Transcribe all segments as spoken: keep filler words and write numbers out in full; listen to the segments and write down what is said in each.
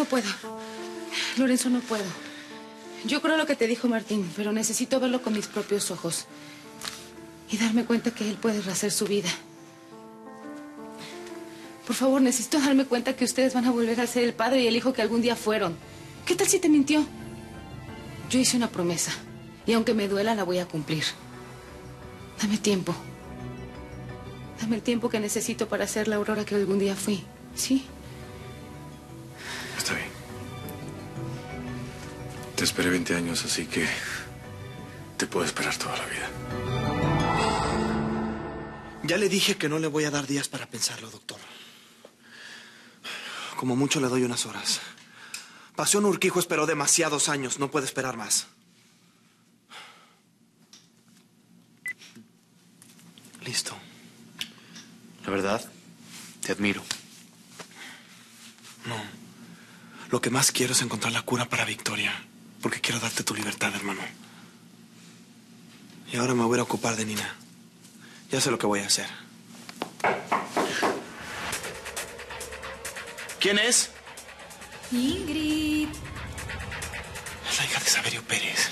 puedo. Lorenzo, no puedo. Yo creo lo que te dijo Martín, pero necesito verlo con mis propios ojos. Y darme cuenta que él puede rehacer su vida. Por favor, necesito darme cuenta que ustedes van a volver a ser el padre y el hijo que algún día fueron. ¿Qué tal si te mintió? Yo hice una promesa. Y aunque me duela, la voy a cumplir. Dame tiempo. Dame el tiempo que necesito para ser la Aurora que algún día fui. ¿Sí? Está bien. Te esperé veinte años, así que te puedo esperar toda la vida. Ya le dije que no le voy a dar días para pensarlo, doctor. Como mucho le doy unas horas. Pasión Urquijo esperó demasiados años. No puede esperar más. Listo. La verdad, te admiro. No. Lo que más quiero es encontrar la cura para Victoria. Porque quiero darte tu libertad, hermano. Y ahora me voy a ocupar de Nina. Ya sé lo que voy a hacer. ¿Quién es? Ingrid. Es la hija de Saverio Pérez.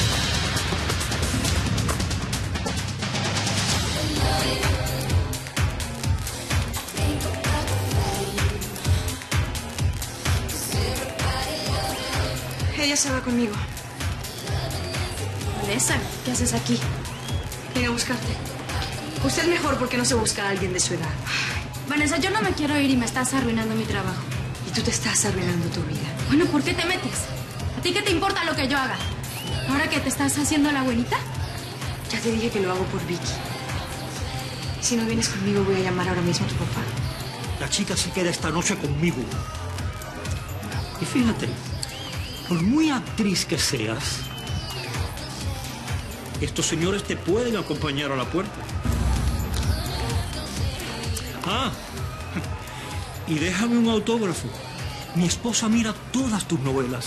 Ella se va conmigo. Vanessa, ¿qué haces aquí? Vine a buscarte. Usted es mejor porque no se busca a alguien de su edad. Vanessa, yo no me quiero ir y me estás arruinando mi trabajo. Y tú te estás arruinando tu vida. Bueno, ¿por qué te metes? ¿A ti qué te importa lo que yo haga? ¿Ahora que te estás haciendo la buenita? Ya te dije que lo hago por Vicky. Si no vienes conmigo, voy a llamar ahora mismo a tu papá. La chica se queda esta noche conmigo. Y fíjate, por muy actriz que seas, estos señores te pueden acompañar a la puerta. Ah, y déjame un autógrafo. Mi esposa mira todas tus novelas.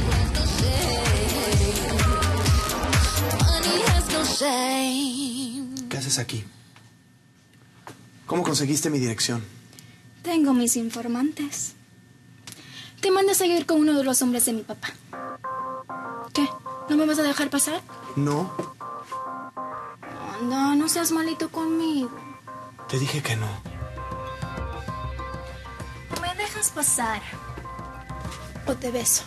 ¿Qué haces aquí? ¿Cómo conseguiste mi dirección? Tengo mis informantes. Te mandé a seguir con uno de los hombres de mi papá. ¿Qué? ¿No me vas a dejar pasar? No. Anda, no seas malito conmigo. Te dije que no. ¿Me dejas pasar? ¿O te beso?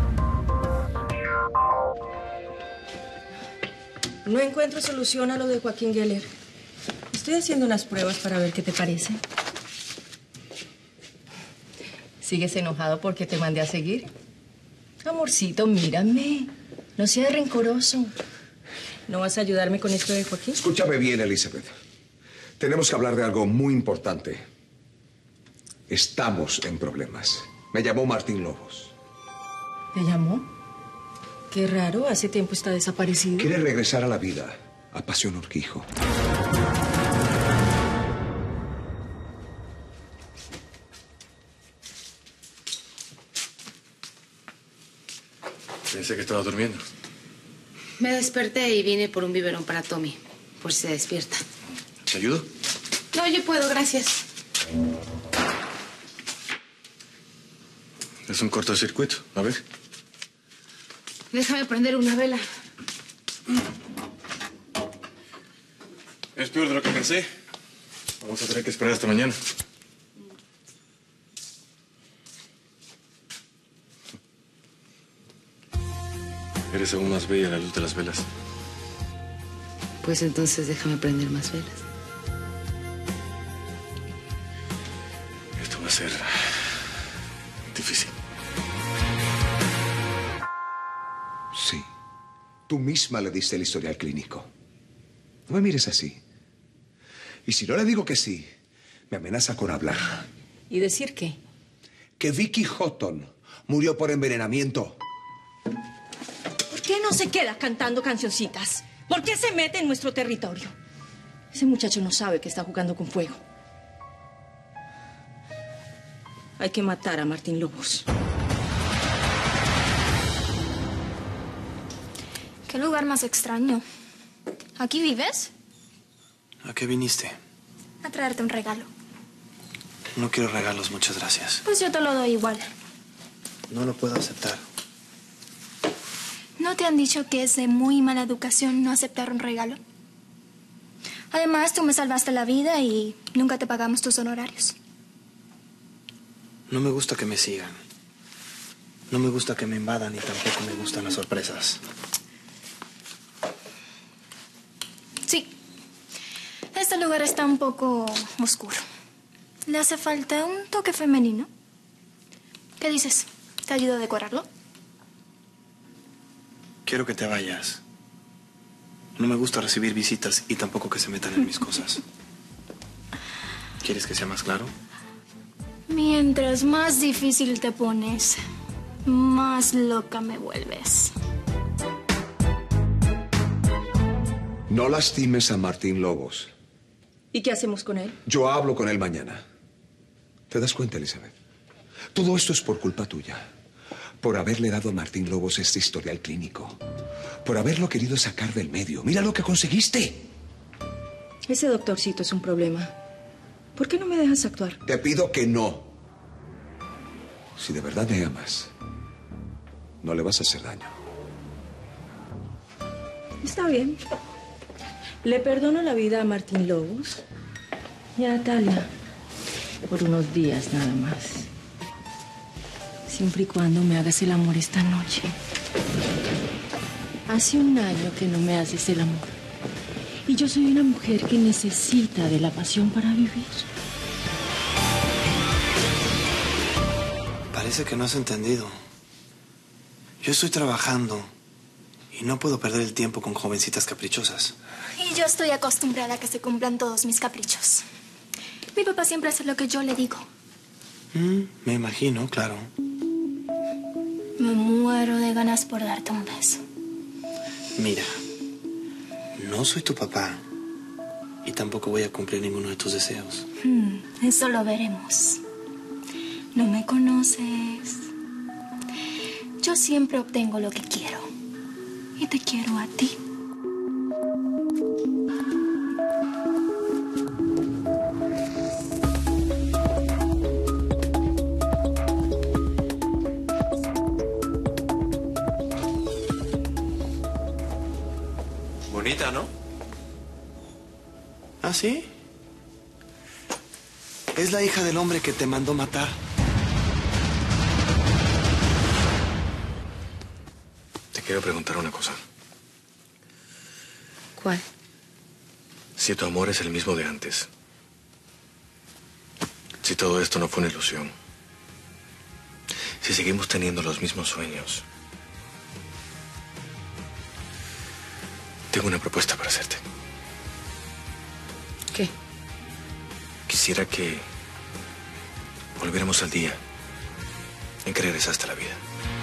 No encuentro solución a lo de Joaquín Geller. Estoy haciendo unas pruebas para ver qué te parece. ¿Sigues enojado porque te mandé a seguir? Amorcito, mírame. No seas rencoroso. ¿No vas a ayudarme con esto de Joaquín? Escúchame bien, Elizabeth. Tenemos que hablar de algo muy importante. Estamos en problemas. Me llamó Martín Lobos. ¿Te llamó? Qué raro, hace tiempo está desaparecido. Quiere regresar a la vida, a Pasión Urquijo. Pensé que estaba durmiendo. Me desperté y vine por un biberón para Tommy, por si se despierta. ¿Te ayudo? No, yo puedo, gracias. Es un cortocircuito. A ver. Déjame prender una vela. Es peor de lo que pensé. Vamos a tener que esperar hasta mañana. Eres aún más bella a la luz de las velas. Pues entonces déjame prender más velas. Esto va a ser difícil. Sí. Tú misma le diste el historial clínico. No me mires así. Y si no le digo que sí, me amenaza con hablar. ¿Y decir qué? Que Vicky Houghton murió por envenenamiento. ¿Por qué no se queda cantando cancioncitas? ¿Por qué se mete en nuestro territorio? Ese muchacho no sabe que está jugando con fuego. Hay que matar a Martín Lobos. ¿Qué lugar más extraño? ¿Aquí vives? ¿A qué viniste? A traerte un regalo. No quiero regalos, muchas gracias. Pues yo te lo doy igual. No lo puedo aceptar. ¿No te han dicho que es de muy mala educación no aceptar un regalo? Además, tú me salvaste la vida y nunca te pagamos tus honorarios. No me gusta que me sigan. No me gusta que me invadan y tampoco me gustan las sorpresas. Sí. Este lugar está un poco oscuro. Le hace falta un toque femenino. ¿Qué dices? ¿Te ayudo a decorarlo? Quiero que te vayas. No me gusta recibir visitas y tampoco que se metan en mis cosas. ¿Quieres que sea más claro? Mientras más difícil te pones, más loca me vuelves. No lastimes a Martín Lobos. ¿Y qué hacemos con él? Yo hablo con él mañana. ¿Te das cuenta, Elizabeth? Todo esto es por culpa tuya. Por haberle dado a Martín Lobos este historial clínico. Por haberlo querido sacar del medio. Mira lo que conseguiste. Ese doctorcito es un problema. ¿Por qué no me dejas actuar? Te pido que no. Si de verdad me amas, no le vas a hacer daño. Está bien. Le perdono la vida a Martín Lobos y a Natalia por unos días nada más. Siempre y cuando me hagas el amor esta noche. Hace un año que no me haces el amor. Y yo soy una mujer que necesita de la pasión para vivir. Parece que no has entendido. Yo estoy trabajando y no puedo perder el tiempo con jovencitas caprichosas. Y yo estoy acostumbrada a que se cumplan todos mis caprichos. Mi papá siempre hace lo que yo le digo. Mm, me imagino, claro. Me muero de ganas por darte un beso. Mira, no soy tu papá y tampoco voy a cumplir ninguno de tus deseos. Hmm, eso lo veremos. No me conoces. Yo siempre obtengo lo que quiero. Y te quiero a ti. Bonita, ¿no? ¿Ah, sí? Es la hija del hombre que te mandó matar. Te quiero preguntar una cosa. ¿Cuál? Si tu amor es el mismo de antes. Si todo esto no fue una ilusión. Si seguimos teniendo los mismos sueños. Tengo una propuesta para hacerte. ¿Qué? Quisiera que volviéramos al día en que regresaste a la vida.